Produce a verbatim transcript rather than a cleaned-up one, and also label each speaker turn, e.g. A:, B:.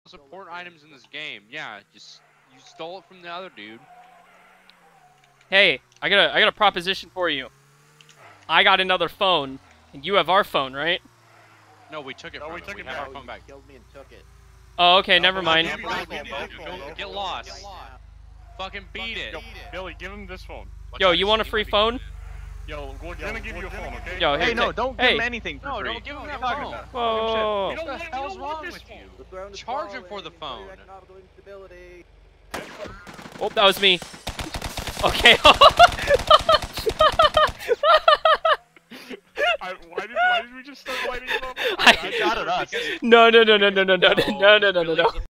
A: support items in this game. Yeah, just you stole it from the other dude.
B: Hey, I got a I got a proposition for you. I got another phone, and you have our phone, right?
A: No, we took it
C: No,
A: from
C: we
A: him.
C: took
A: We
C: it
A: have
C: back.
A: our phone back.
D: Killed me and took it.
B: Oh, okay,
C: No,
B: never
C: but
B: mind.
C: Billy,
A: Go,
C: give me
A: go,
C: this phone,
A: go,
C: though.
A: get lost. Fucking beat it.
C: Yo, Billy, give him this phone.
B: Yo, you want a free phone?
C: Yo, we're gonna give you a phone, okay?
B: Yo,
E: Hey,
B: here,
E: no,
B: take-
E: don't
B: hey.
E: give him anything for
A: No,
E: free.
A: don't give him that
C: talking
A: phone.
C: about?
B: Whoa.
C: We don't
A: What
C: want,
A: the
C: we
A: hell's
C: don't want
A: wrong
C: this
A: with
C: phone.
A: you?
D: The ground is
A: Charge him for
D: falling,
A: the
D: enjoy your
A: phone.
D: economical instability.
B: Oh, that was me. Okay.
C: I, why, did, why did we just start lighting him up?
B: I
E: got it, us.
B: No, no, no, no, no, no, no, no, no, no, no, no, no.